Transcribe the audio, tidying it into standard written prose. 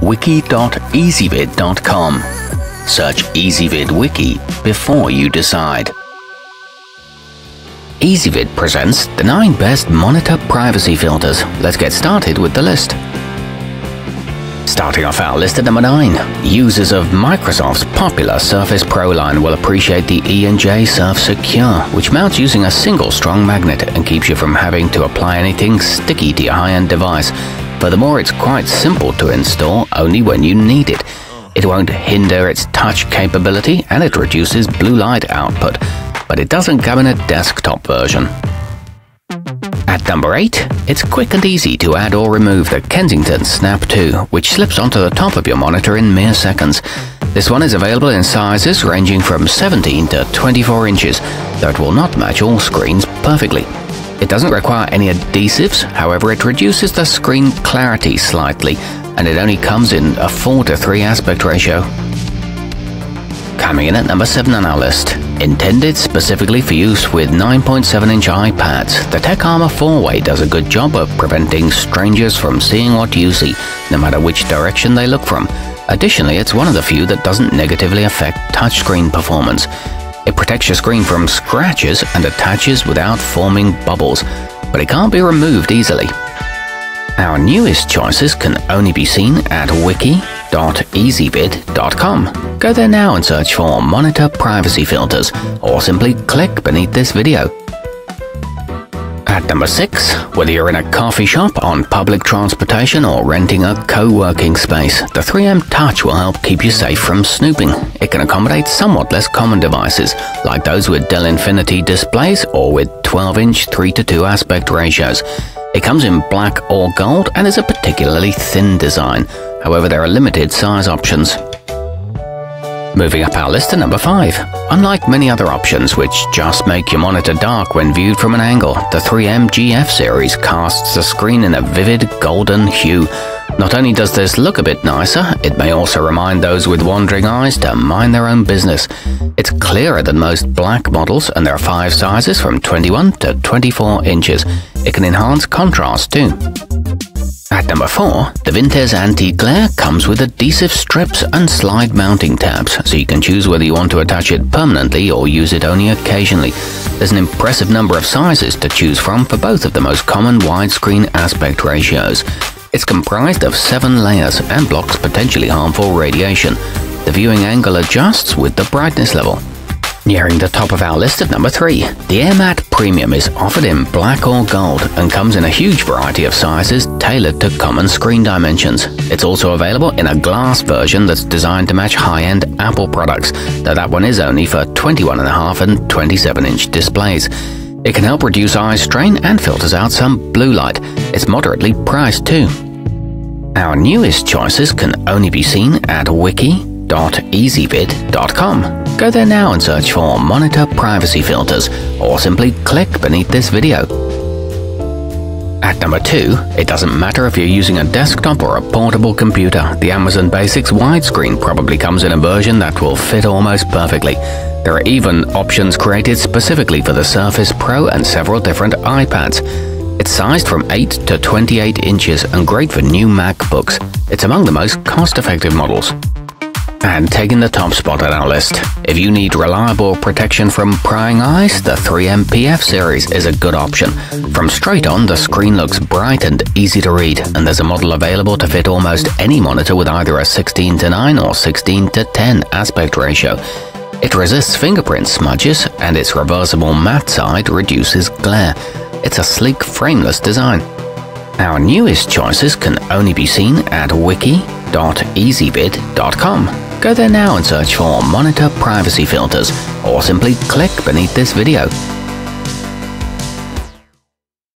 wiki.ezvid.com. Search Ezvid Wiki before you decide. Ezvid presents the 9 best monitor privacy filters. Let's get started with the list. Starting off our list at number 9, users of Microsoft's popular Surface Pro line will appreciate the E&J Surf Secure, which mounts using a single strong magnet and keeps you from having to apply anything sticky to your high-end device. Furthermore, it's quite simple to install only when you need it. It won't hinder its touch capability and it reduces blue light output, but it doesn't come in a desktop version. At number 8, it's quick and easy to add or remove the Kensington Snap 2, which slips onto the top of your monitor in mere seconds. This one is available in sizes ranging from 17 to 24 inches, though it will not match all screens perfectly. It doesn't require any adhesives, however it reduces the screen clarity slightly, and it only comes in a 4:3 aspect ratio. Coming in at number 7 on our list. Intended specifically for use with 9.7-inch iPads, the Tech Armor 4-Way does a good job of preventing strangers from seeing what you see, no matter which direction they look from. Additionally, it's one of the few that doesn't negatively affect touchscreen performance. It protects your screen from scratches and attaches without forming bubbles, but it can't be removed easily. Our newest choices can only be seen at wiki.ezvid.com. Go there now and search for Monitor Privacy Filters, or simply click beneath this video. At number 6, whether you're in a coffee shop, on public transportation, or renting a co-working space, the 3M Touch will help keep you safe from snooping. It can accommodate somewhat less common devices, like those with Dell Infinity displays or with 12-inch 3:2 aspect ratios. It comes in black or gold and is a particularly thin design. However, there are limited size options. Moving up our list to number 5. Unlike many other options which just make your monitor dark when viewed from an angle, the 3M GF series casts the screen in a vivid golden hue. Not only does this look a bit nicer, it may also remind those with wandering eyes to mind their own business. It's clearer than most black models, and there are 5 sizes from 21 to 24 inches. It can enhance contrast too. At number 4, the Vintez Anti-Glare comes with adhesive strips and slide mounting tabs, so you can choose whether you want to attach it permanently or use it only occasionally. There's an impressive number of sizes to choose from for both of the most common widescreen aspect ratios. It's comprised of 7 layers and blocks potentially harmful radiation. The viewing angle adjusts with the brightness level. Nearing the top of our list at number 3, the AirMatte Premium is offered in black or gold and comes in a huge variety of sizes tailored to common screen dimensions. It's also available in a glass version that's designed to match high-end Apple products, though that one is only for 21.5 and 27-inch displays. It can help reduce eye strain and filters out some blue light. It's moderately priced too. Our newest choices can only be seen at wiki.ezvid.com. Go there now and search for Monitor Privacy Filters, or simply click beneath this video. At number 2, it doesn't matter if you're using a desktop or a portable computer, the Amazon Basics widescreen probably comes in a version that will fit almost perfectly. There are even options created specifically for the Surface Pro and several different iPads. It's sized from 8 to 28 inches and great for new MacBooks. It's among the most cost-effective models. And taking the top spot on our list, if you need reliable protection from prying eyes, the 3M PF series is a good option. From straight on, the screen looks bright and easy to read, and there's a model available to fit almost any monitor with either a 16:9 or 16:10 aspect ratio. It resists fingerprint smudges, and its reversible matte side reduces glare. It's a sleek, frameless design. Our newest choices can only be seen at wiki.ezvid.com. Go there now and search for Monitor Privacy Filters, or simply click beneath this video.